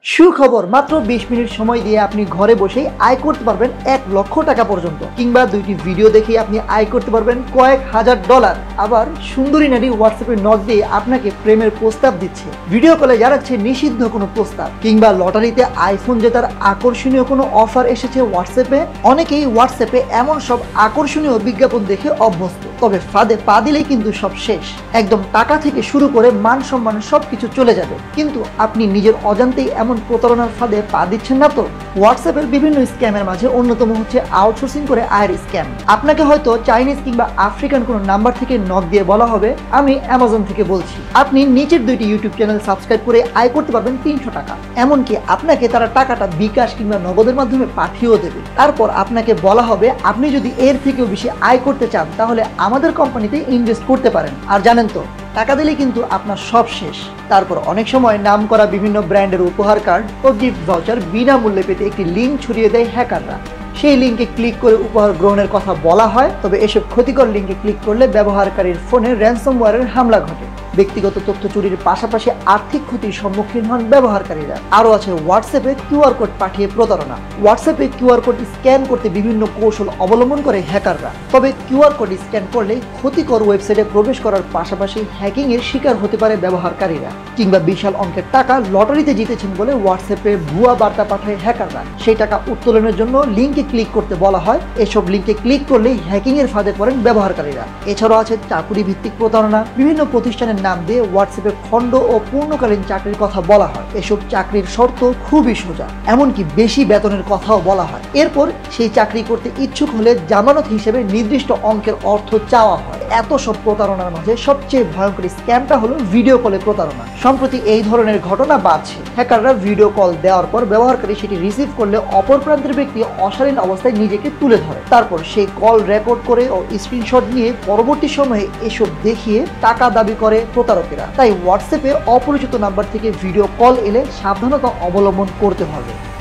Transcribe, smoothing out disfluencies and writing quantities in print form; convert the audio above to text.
সুখবর, মাত্র 20 মিনিট সময় দিয়ে আপনি ঘরে বসেই আয় করতে পারবেন 1 লক্ষ টাকা পর্যন্ত, কিংবা 2টি ভিডিও দেখে আপনি আয় করতে পারবেন কয়েক হাজার ডলার। আবার সুন্দরী নারী হোয়াটসঅ্যাপে নক দিয়ে আপনাকে প্রেমের প্রস্তাব দিচ্ছে, ভিডিও কলে জানাচ্ছে নিষিদ্ধ কোনো প্রস্তাব, কিংবা লটারিতে আইফোন জেতার আকর্ষণীয় কোনো অফার এসেছে হোয়াটসঅ্যাপে। অনেকেই হোয়াটসঅ্যাপে এমন সব আকর্ষণীয় বিজ্ঞাপন দেখে অভ্যস্ত, তবে ফাঁদে পা দিলেই কিন্তু সব শেষ। একদম টাকা থেকে শুরু করে মান সম্মান সবকিছু চলে যাবে, কিন্তু আপনি নিজের অজান্তেই এমন প্রতারণার ফাঁদে পা দিচ্ছেন না তো? হোয়াটসঅ্যাপের বিভিন্ন স্ক্যামের মাঝে অন্যতম হচ্ছে আউটসোর্সিং করে আয়ের স্ক্যাম। আপনাকে হয়তো চাইনিজ কিংবা আফ্রিকান কোনো নাম্বার থেকে নক দিয়ে বলা হবে, আমি অ্যামাজন থেকে বলছি, আপনি নিচের 2টি ইউটিউব চ্যানেল সাবস্ক্রাইব করে আয় করতে পারবেন 300 টাকা। এমনকি আপনাকে তারা টাকাটা বিকাশ কিংবা নগদের মাধ্যমে পাঠিয়েও দেবে। তারপর আপনাকে বলা হবে, আপনি যদি এর থেকেও বেশি আয় করতে চান তাহলে আমাদের কোম্পানিতে ইনভেস্ট করতে পারেন। আর জানেন তো, টাকা দিলে কিন্তু আপনার সব শেষ। তারপর অনেক সময় নাম করা বিভিন্ন ব্র্যান্ডের উপহার কার্ড ও গিফট ভাউচার বিনামূল্যে পেতে একটি লিঙ্ক ছড়িয়ে দেয় হ্যাকাররা। সেই লিঙ্কে ক্লিক করে উপহার গ্রহণের কথা বলা হয়, তবে এসব ক্ষতিকর লিঙ্কে ক্লিক করলে ব্যবহারকারীর ফোনে র্যানসমওয়্যারের হামলা ঘটে। ব্যক্তিগত তথ্য চুরির পাশাপাশি আর্থিক ক্ষতির সম্মুখীন হন ব্যবহারকারীরা। আরও আছে হোয়াটসঅ্যাপে কিউআর কোড পাঠিয়ে প্রতারণা। হোয়াটসঅ্যাপে কিউআর কোড স্ক্যান করতে বিভিন্ন কৌশল অবলম্বন করে হ্যাকাররা। তবে কিউআর কোড স্ক্যান করলে ক্ষতিকর ওয়েবসাইটে প্রবেশ করার পাশাপাশি হ্যাকিংয়ের শিকার হতে পারে ব্যবহারকারীরা, কিংবা বিশাল অঙ্কের টাকা লটারিতে জিতেছেন বলে হোয়াটসঅ্যাপে ভুয়া বার্তা পাঠায় হ্যাকাররা। সেই টাকা উত্তোলনের জন্য লিঙ্কে ক্লিক করতে বলা হয়। এসব লিঙ্কে ক্লিক করলেই হ্যাকিংয়ের ফাঁদে পড়েন ব্যবহারকারীরা। এছাড়াও আছে চাকুরি ভিত্তিক প্রতারণা। বিভিন্ন প্রতিষ্ঠানের নাম দিয়ে হোয়াটসঅ্যাপে খণ্ড ও পূর্ণকালীন চাকরির কথা বলা হয়। এসব চাকরির শর্ত খুবই সোজা, এমনকি বেশি বেতনের কথাও বলা হয়। এরপর সেই চাকরি করতে ইচ্ছুক হলে জামানত হিসেবে নির্দিষ্ট অঙ্কের অর্থ চাওয়া হয়। এত সব প্রতারণার মাঝে সবচেয়ে ভয়ঙ্কর স্ক্যামটা হলো ভিডিও কলে প্রতারণা। সম্প্রতি এই ধরনের ঘটনা বাড়ছে। হ্যাকাররা ভিডিও কল দেওয়ার পর ব্যবহারকারী সেটি রিসিভ করলে অপর প্রান্তের ব্যক্তি অশালীন অবস্থায় নিজেকে তুলে ধরে। তারপর সেই কল রেকর্ড করে ও স্ক্রিনশট নিয়ে পরবর্তী সময়ে এসব দেখিয়ে টাকা দাবি করে প্রতারকেরা। তাই হোয়াটসঅ্যাপে অপরিচিত নাম্বার থেকে ভিডিও কল এলে সাবধানতা অবলম্বন করতে হবে।